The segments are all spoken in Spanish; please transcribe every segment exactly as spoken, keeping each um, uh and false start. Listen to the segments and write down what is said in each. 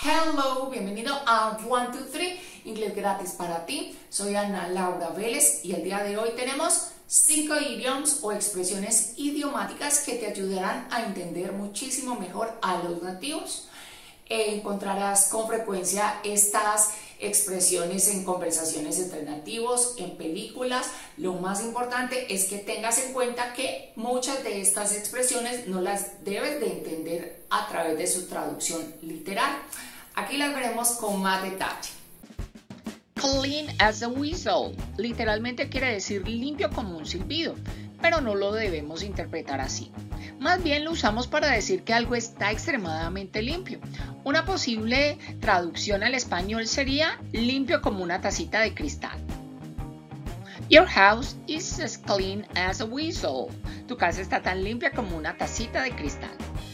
Hello, bienvenido a one two three, Inglés gratis para ti. Soy Ana Laura Vélez y el día de hoy tenemos cinco idioms o expresiones idiomáticas que te ayudarán a entender muchísimo mejor a los nativos. Encontrarás con frecuencia estas expresiones en conversaciones entre nativos, en películas. Lo más importante es que tengas en cuenta que muchas de estas expresiones no las debes de entender a través de su traducción literal. Aquí las veremos con más detalle. Clean as a whistle literalmente quiere decir limpio como un silbido, pero no lo debemos interpretar así. Más bien lo usamos para decir que algo está extremadamente limpio. Una posible traducción al español sería limpio como una tacita de cristal. Your house is as clean as a whistle. Tu casa está tan limpia como una tacita de cristal.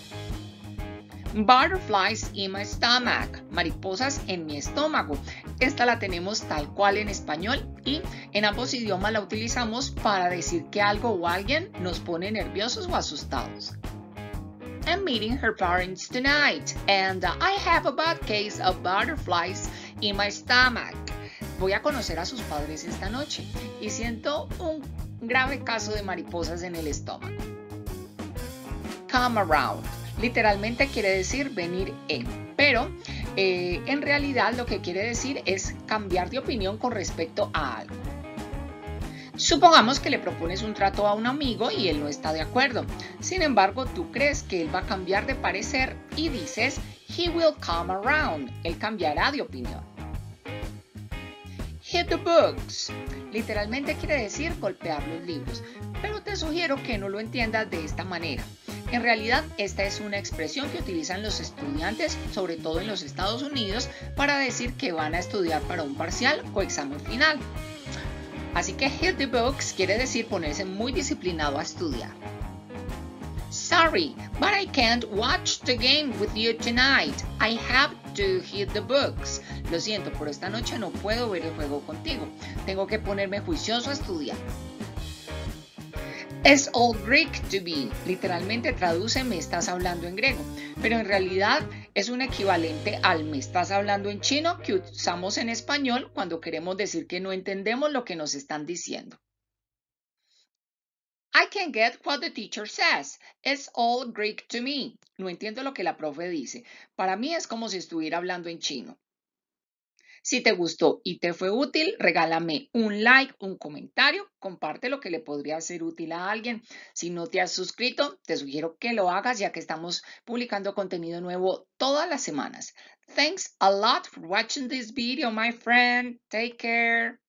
Butterflies in my stomach. Mariposas en mi estómago. Esta la tenemos tal cual en español y en ambos idiomas la utilizamos para decir que algo o alguien nos pone nerviosos o asustados. I'm meeting her parents tonight and I have a bad case of butterflies in my stomach. Voy a conocer a sus padres esta noche y siento un grave caso de mariposas en el estómago. Come around. Literalmente quiere decir venir en, pero eh, en realidad lo que quiere decir es cambiar de opinión con respecto a algo. Supongamos que le propones un trato a un amigo y él no está de acuerdo. Sin embargo, tú crees que él va a cambiar de parecer y dices, he will come around. Él cambiará de opinión. Hit the books. Literalmente quiere decir golpear los libros, pero te sugiero que no lo entiendas de esta manera. En realidad, esta es una expresión que utilizan los estudiantes, sobre todo en los Estados Unidos, para decir que van a estudiar para un parcial o examen final. Así que hit the books quiere decir ponerse muy disciplinado a estudiar. Sorry, but I can't watch the game with you tonight. I have to hit the books. Lo siento, pero esta noche no puedo ver el juego contigo. Tengo que ponerme juicioso a estudiar. It's all Greek to be. Literalmente traduce me estás hablando en griego, pero en realidad es un equivalente al me estás hablando en chino que usamos en español cuando queremos decir que no entendemos lo que nos están diciendo. I can't get what the teacher says. It's all Greek to me. No entiendo lo que la profe dice. Para mí es como si estuviera hablando en chino. Si te gustó y te fue útil, regálame un like, un comentario, comparte lo que le podría ser útil a alguien. Si no te has suscrito, te sugiero que lo hagas ya que estamos publicando contenido nuevo todas las semanas. Thanks a lot for watching this video, my friend. Take care.